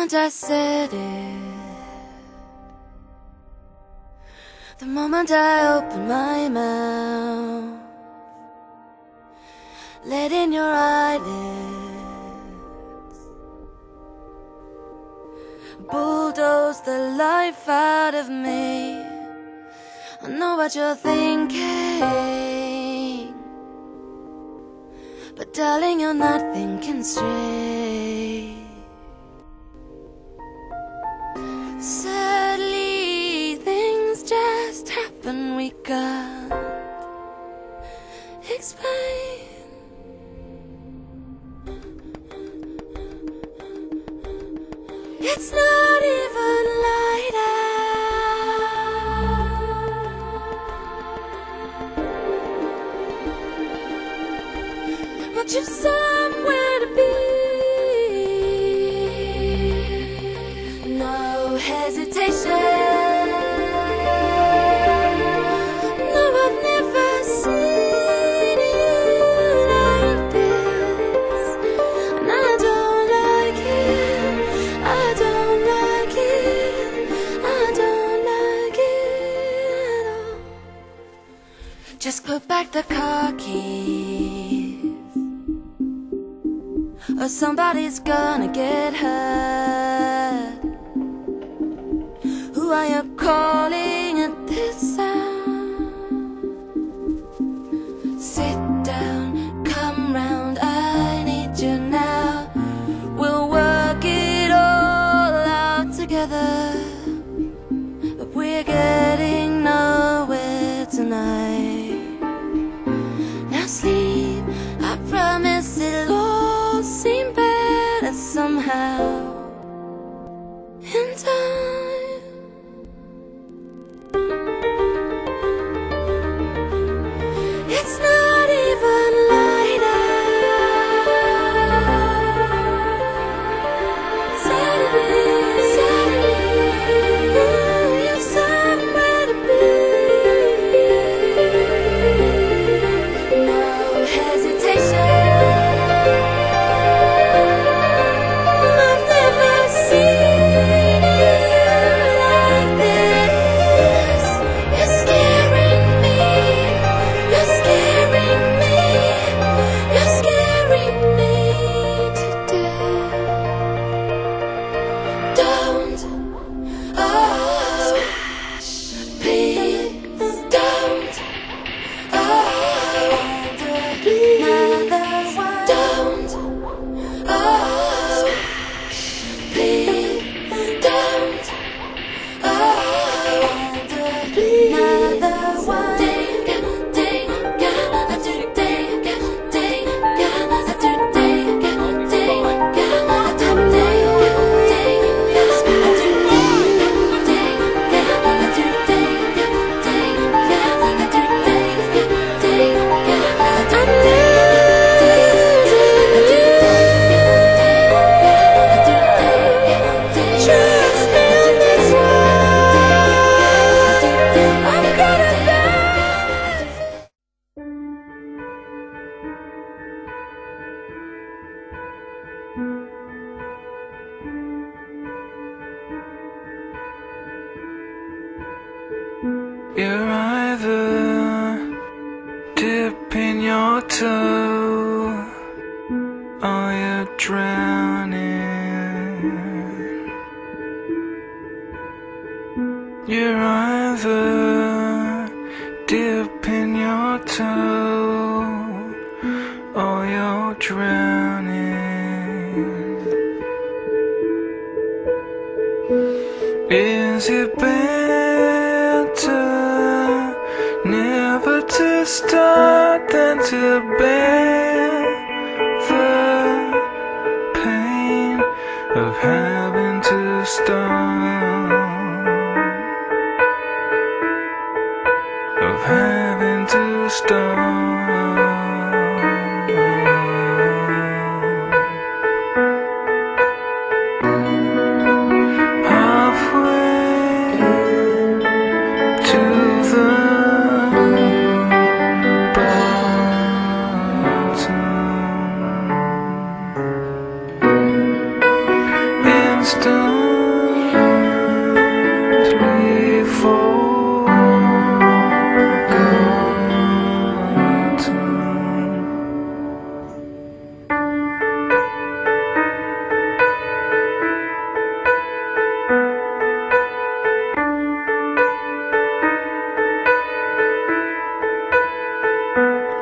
moment I said it, the moment I opened my mouth, let in your eyelids, bulldoze the life out of me. I know what you're thinking, but darling, you're not thinking straight. Sadly, things just happen we can't explain. It's not even light out, but you've somewhere to be. No hesitation. No, I've never seen you like this, and I don't like it. I don't like it. I don't like it at all. Just put back the car keys, or somebody's gonna get hurt. Who are you calling at this hour? Sit down, come round, I need you now. We'll work it all out together, but we're getting nowhere tonight. Now sleep, I promise it'll all seem better somehow in time. It's not even light out. Sadly, you've somewhere to be. No hesitation. I've never seen you like this. You're scaring me. You're scaring me. You're scaring me to death. Don't, smash, please don't, another one. Don't, smash, please don't, another one. You're either dipping your toe or you're drowning. You're either dipping your toe or you're drowning. Is it better never to start than to bear the pain of having to start, of having to start? Halfway to the bottom, instant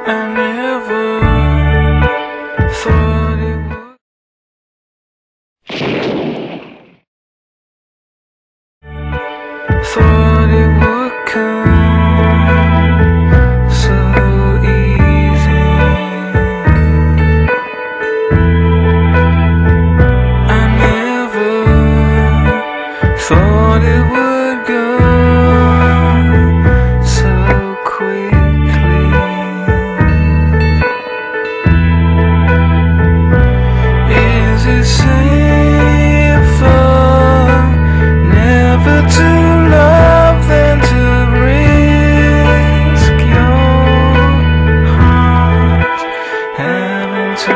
I never thought it would. Thought it would come so easy. I never thought it would go so quickly. Is it safer never to love than to risk your heart having to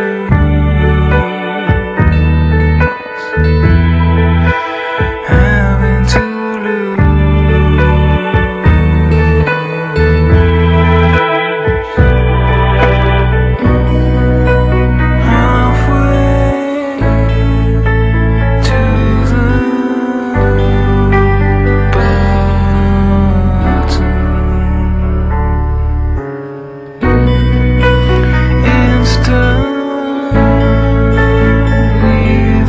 lose, having to lose halfway to the instantly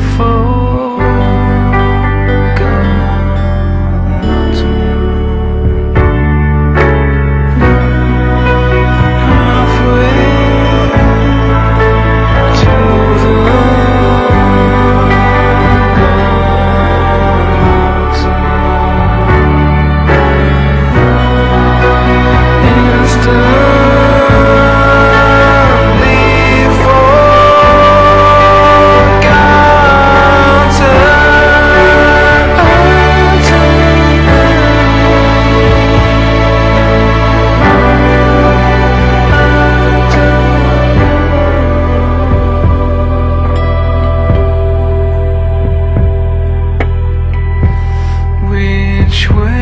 which way